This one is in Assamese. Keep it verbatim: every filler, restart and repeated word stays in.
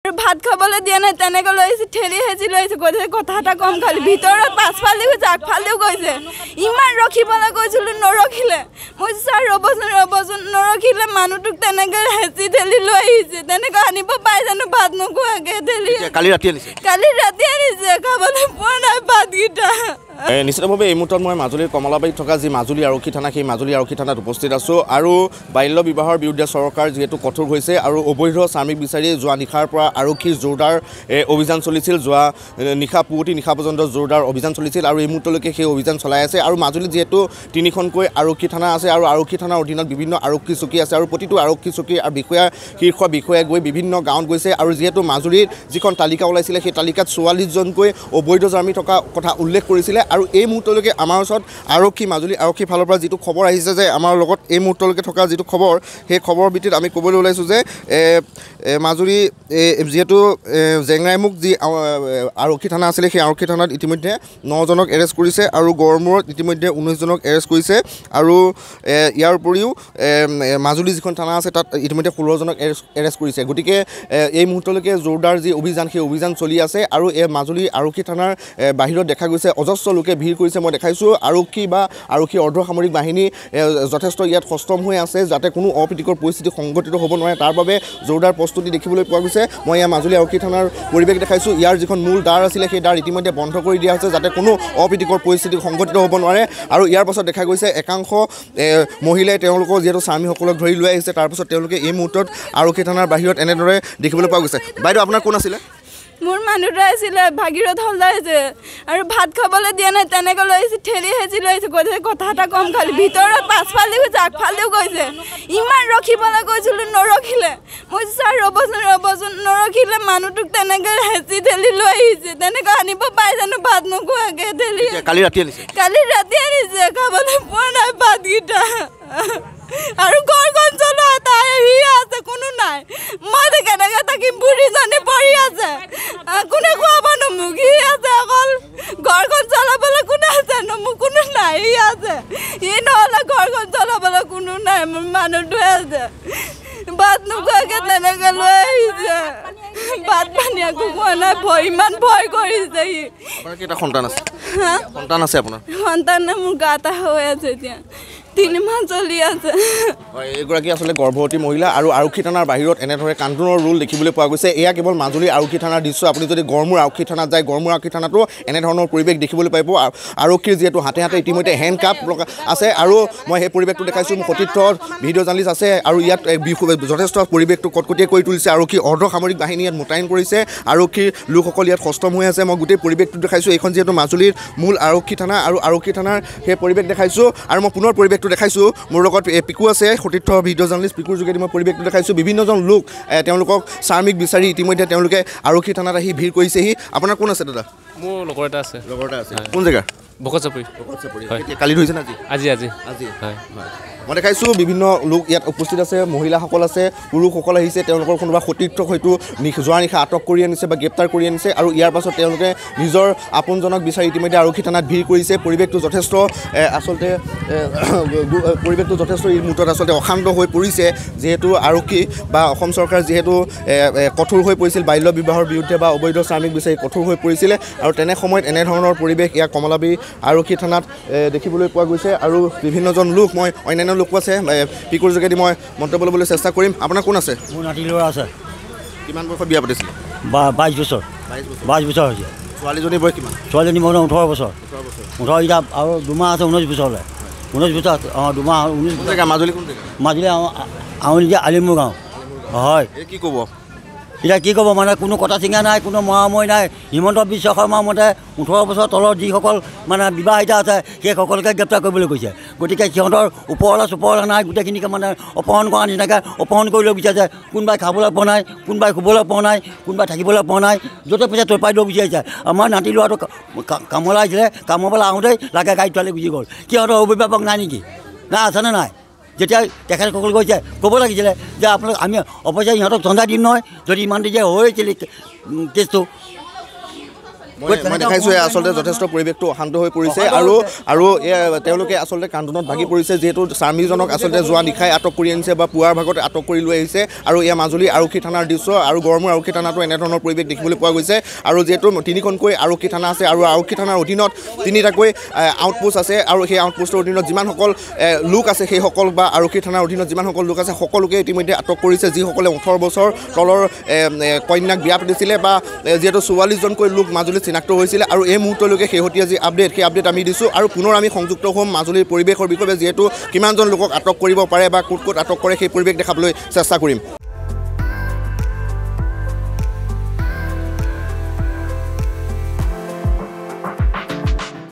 ভাত খাবলৈ দিয়া নাই তেনেকৈ লৈ আহিছে ঠেলি হেঁচি লৈ আহিছে কৈছে কথা এটা কম খালি ভিতৰত পাছফালে গৈছে আগফালেও গৈছে ইমান ৰখিবলৈ কৈছিলোঁ নৰখিলে মই ছাৰ ৰ'বচোন ৰ'বচোন নৰখিলে মানুহটোক তেনেকৈ হেঁচি ঠেলি লৈ আহিছে তেনেকৈ আনিব পাই জানো ভাত নোখোৱাকৈ ঠেলি কালি ৰাতি আনিছে কালি ৰাতি আনিছে খাবলৈ পোৱা নাই ভাতকেইটা নিশ্চিতভাৱে এই মুহূৰ্তত মই মাজুলীৰ কমলাবাৰীত থকা যি মাজুলী আৰক্ষী থানা সেই মাজুলী আৰক্ষী থানাত উপস্থিত আছোঁ আৰু বাল্য বিবাহৰ বিৰুদ্ধে চৰকাৰ যিহেতু কঠোৰ হৈছে আৰু অবৈধ শ্ৰমিক বিচাৰি যোৱা নিশাৰ পৰা আৰক্ষীৰ জোৰদাৰ অভিযান চলিছিল যোৱা নিশা পুৱতি নিশা পৰ্যন্ত জোৰদাৰ অভিযান চলিছিল আৰু এই মুহূৰ্তলৈকে সেই অভিযান চলাই আছে আৰু মাজুলীত যিহেতু তিনিখনকৈ আৰক্ষী থানা আছে আৰু আৰক্ষী থানাৰ অধীনত বিভিন্ন আৰক্ষী চকী আছে আৰু প্ৰতিটো আৰক্ষী চকী আৰু বিষয়া শীৰ্ষ বিষয়াই গৈ বিভিন্ন গাঁৱত গৈছে আৰু যিহেতু মাজুলীৰ যিখন তালিকা ওলাইছিলে সেই তালিকাত চৌৱাল্লিছজনকৈ অবৈধ শ্ৰমিক থকা কথা উল্লেখ কৰিছিলে আৰু এই মুহূৰ্তলৈকে আমাৰ ওচৰত আৰক্ষী মাজুলী আৰক্ষীৰ ফালৰ পৰা যিটো খবৰ আহিছে যে আমাৰ লগত এই মুহূৰ্তলৈকে থকা যিটো খবৰ সেই খবৰৰ ভিত্তিত আমি ক'বলৈ ওলাইছোঁ যে মাজুলী যিহেতু জেংৰাইমুখ যি আৰক্ষী থানা আছিলে সেই আৰক্ষী থানাত ইতিমধ্যে নজনক এৰেষ্ট কৰিছে আৰু গড়মূৰত ইতিমধ্যে ঊনৈছজনক এৰেষ্ট কৰিছে আৰু ইয়াৰ উপৰিও মাজুলী যিখন থানা আছে তাত ইতিমধ্যে ষোল্লজনক এৰেষ্ট এৰেষ্ট কৰিছে গতিকে এই মুহূৰ্তলৈকে জোৰদাৰ যি অভিযান সেই অভিযান চলি আছে আৰু এই মাজুলী আৰক্ষী থানাৰ বাহিৰত দেখা গৈছে অজস্ৰ লোকে ভিৰ কৰিছে মই দেখাইছোঁ আৰক্ষী বা আৰক্ষী অৰ্ধসামৰিক বাহিনী যথেষ্ট ইয়াত সষ্টম হৈ আছে যাতে কোনো অপ্ৰীতিকৰ পৰিস্থিতি সংঘটিত হ'ব নোৱাৰে তাৰ বাবে জোৰদাৰ প্ৰস্তুতি দেখিবলৈ পোৱা গৈছে মই ইয়াৰ মাজুলী আৰক্ষী থানাৰ পৰিৱেশ দেখাইছোঁ ইয়াৰ যিখন মূল দ্বাৰ আছিলে সেই দ্বাৰ ইতিমধ্যে বন্ধ কৰি দিয়া হৈছে যাতে কোনো অপ্ৰীতিকৰ পৰিস্থিতি সংঘটিত হ'ব নোৱাৰে আৰু ইয়াৰ পাছত দেখা গৈছে একাংশ মহিলাই তেওঁলোকৰ যিহেতু স্বামীসকলক ধৰি লৈ আহিছে তাৰপাছত তেওঁলোকে এই মুহূৰ্তত আৰক্ষী থানাৰ বাহিৰত এনেদৰে দেখিবলৈ পোৱা গৈছে বাইদেউ আপোনাৰ কোন আছিলে মোৰ মানুহটো আছিলে ভাগীৰথ হলদাৰ আছে আৰু ভাত খাবলৈ দিয়া নাই তেনেকৈ লৈ আহিছে ঠেলি হেঁচি লৈ আহিছে কৈছে কথা এটা কম খালি ভিতৰত পাছফালে গৈছে আগফালেও গৈছে ইমান ৰখিবলৈ কৈছিলোঁ নৰখিলে মই ছাৰ ৰ'বচোন ৰ'বচোন নৰখিলে মানুহটোক তেনেকৈ হেঁচি ঠেলি লৈ আহিছে তেনেকৈ আনিব পাই জানো ভাত নোখোৱাকৈ ঠেলি কালি ৰাতি আনিছে কালি ৰাতি আনিছে খাবলৈ পোৱা নাই ভাতকেইটা আৰু ঘৰখন চলোৱা তাই সি আছে কোনো নাই মই কেনেকৈ থাকিম বুঢ়ীজনী পৰি আছে কোনে খুৱাব নো মোক সি আছে অকল ঘৰখন চলাবলৈ কোনে আছে নো মোক কোনো নাই সি আছে সি নহ'লে ঘৰখন চলাবলৈ কোনো নাই মোৰ মানুহটোৱে আছে ভাত নোখোৱাকৈ তেনেকৈ লৈ আহিছে ভাত পানী একো খোৱা নাই ভয় ইমান ভয় কৰিছে সি কেইটা সন্তান আছে সন্তান আছে আপোনাৰ সন্তান মোৰ গা এটা হৈ আছে এতিয়া তিনি মাহ চলি আছে এইগৰাকী আচলতে গৰ্ভৱতী মহিলা আৰু আৰক্ষী থানাৰ বাহিৰত এনেদৰে কান্দোনৰ ৰোল দেখিবলৈ পোৱা গৈছে এয়া কেৱল মাজুলী আৰক্ষী থানাৰ দৃশ্য আপুনি যদি গড়মূৰ আৰক্ষী থানাত যায় গড়মূৰ আৰক্ষী থানাতো এনেধৰণৰ পৰিৱেশ দেখিবলৈ পাব আৰক্ষীৰ যিহেতু হাতে হাতে ইতিমধ্যে হেণ্ড কাপ আছে আৰু মই সেই পৰিৱেশটো দেখাইছোঁ মোৰ সতীৰ্থ ভিডিঅ' জাৰ্নেলিষ্ট আছে আৰু ইয়াত যথেষ্ট পৰিৱেশটো কটকটীয়া কৰি তুলিছে আৰক্ষী অৰ্ধসামৰিক বাহিনী ইয়াত মোতায়েন কৰিছে আৰক্ষীৰ লোকসকল ইয়াত সষ্টম হৈ আছে মই গোটেই পৰিৱেশটো দেখাইছোঁ এইখন যিহেতু মাজুলীৰ মূল আৰক্ষী থানা আৰু আৰক্ষী থানাৰ সেই পৰিৱেশ দেখাইছোঁ আৰু মই পুনৰ পৰিৱেশটো দেখাইছোঁ মোৰ লগত পিকু আছে সতীৰ্থ ভিডিঅ' জাৰ্নেলিষ্ট পিকুৰ যোগেদি মই পৰিৱেশটো দেখাইছোঁ বিভিন্নজন লোক তেওঁলোকক শ্ৰমিক বিচাৰি ইতিমধ্যে তেওঁলোকে আৰক্ষী থানাত আহি ভিৰ কৰিছেহি আপোনাৰ কোন আছে দাদা মোৰ লগৰ এটা আছে লগৰ এটা আছে কোন জেগা বকচাপৰি কালি ধৰিছে না আজি আজি আজি হয় মই দেখাইছোঁ বিভিন্ন লোক ইয়াত উপস্থিত আছে মহিলাসকল আছে পুৰুষসকল আহিছে তেওঁলোকৰ কোনোবা সতীৰ্থক হয়তো যোৱা নিশা আটক কৰি আনিছে বা গ্ৰেপ্তাৰ কৰি আনিছে আৰু ইয়াৰ পাছত তেওঁলোকে নিজৰ আপোনজনক বিচাৰি ইতিমধ্যে আৰক্ষী থানাত ভিৰ কৰিছে পৰিৱেশটো যথেষ্ট আচলতে পৰিৱেশটো যথেষ্ট এই মুহূৰ্তত আচলতে অশান্ত হৈ পৰিছে যিহেতু আৰক্ষী বা অসম চৰকাৰ যিহেতু কঠোৰ হৈ পৰিছিল বাল্য বিবাহৰ বিৰুদ্ধে বা অবৈধ শ্ৰমিক বিচাৰি কঠোৰ হৈ পৰিছিলে আৰু তেনে সময়ত এনেধৰণৰ পৰিৱেশ ইয়াৰ কমলাবাৰী আৰক্ষী থানাত দেখিবলৈ পোৱা গৈছে আৰু বিভিন্নজন লোক মই অন্যান্য লোক আছে পিকুৰ যোগেদি মই মন্তব্য ল'বলৈ চেষ্টা কৰিম আপোনাৰ কোন আছে মোৰ নাতি ল'ৰা আছে কিমান বয়সত বিয়া পাতিছিলে বাইছ বছৰ বাইছ বছৰ হৈছে ছোৱালীজনীৰ বয়স কিমান ছোৱালীজনী মোৰ ওঠৰ বছৰ ওঠৰ এতিয়া আৰু দুমাহ আছে ঊনৈছ বছৰলৈ ঊনৈছ বছৰ অঁ দুমাহ ঊনৈছ বছৰ মাজুলী কোন জেগা মাজুলী আউনী যে আলিমুৰ গাঁও হয় কি ক'ব এতিয়া কি ক'ব মানে কোনো কথা চিঙা নাই কোনো মৰামৰি নাই হিমন্ত বিশ্ব শৰ্মাৰ মতে ওঠৰ বছৰ তলৰ যিসকল মানে বিবাহিতা আছে সেইসকলকে গ্ৰেপ্তাৰ কৰিবলৈ কৈছে গতিকে সিহঁতৰ ওপৰলা চোপৰলা নাই গোটেইখিনিকে মানে অপহৰণ কৰা নিচিনাকৈ অপহৰণ কৰি লৈ বিচাৰিছে কোনোবাই খাবলৈ পোৱা নাই কোনোবাই শুবলৈ পোৱা নাই কোনোবাই থাকিবলৈ পোৱা নাই য'তে পইচা তৰপাই লৈ বিচাৰিছে আমাৰ নাতি ল'ৰাটো কামলৈ আহিছিলে কামলৈ আহোঁতেই লাগে গাড়ী তোৱালে গুচি গ'ল সিহঁতৰ অভিভাৱক নাই নেকি নাই আছেনে নাই যেতিয়া তেখেতসকল কৈছে ক'ব লাগিছিলে যে আপোনালোক আমি অৱশ্যে ইহঁতক চন্দা দিম নহয় যদি ইমান দেৰি হৈছিলে কেছটো মই দেখাইছোঁ আচলতে যথেষ্ট পৰিৱেশটো অশান্ত হৈ পৰিছে আৰু আৰু তেওঁলোকে আচলতে কান্দোনত ভাগি পৰিছে যিহেতু স্বামীজনক আচলতে যোৱা নিশাই আটক কৰি আনিছে বা পুৱাৰ ভাগত আটক কৰি লৈ আহিছে আৰু এয়া মাজুলী আৰক্ষী থানাৰ দৃশ্য আৰু গড়মূৰ আৰক্ষী থানাতো এনেধৰণৰ পৰিৱেশ দেখিবলৈ পোৱা গৈছে আৰু যিহেতু তিনিখনকৈ আৰক্ষী থানা আছে আৰু আৰক্ষী থানাৰ অধীনত তিনিটাকৈ আউটপোষ্ট আছে আৰু সেই আউটপোষ্টৰ অধীনত যিমানসকল লোক আছে সেইসকল বা আৰক্ষী থানাৰ অধীনত যিমানসকল লোক আছে সকলোকে ইতিমধ্যে আটক কৰিছে যিসকলে ওঠৰ বছৰ তলৰ কন্যাক বিয়া পাতিছিলে বা যিহেতু চৌৱাল্লিছজনকৈ লোক মাজুলীত চিনাক্ত হৈছিলে আৰু এই মুহূৰ্তলৈকে শেহতীয়া যি আপডেট সেই আপডেট আমি দিছোঁ আৰু পুনৰ আমি সংযুক্ত হ'ম মাজুলীৰ পৰিৱেশৰ বিষয়ে যিহেতু কিমানজন লোকক আটক কৰিব পাৰে বা ক'ত ক'ত আটক কৰে সেই পৰিৱেশ দেখাবলৈ চেষ্টা কৰিম।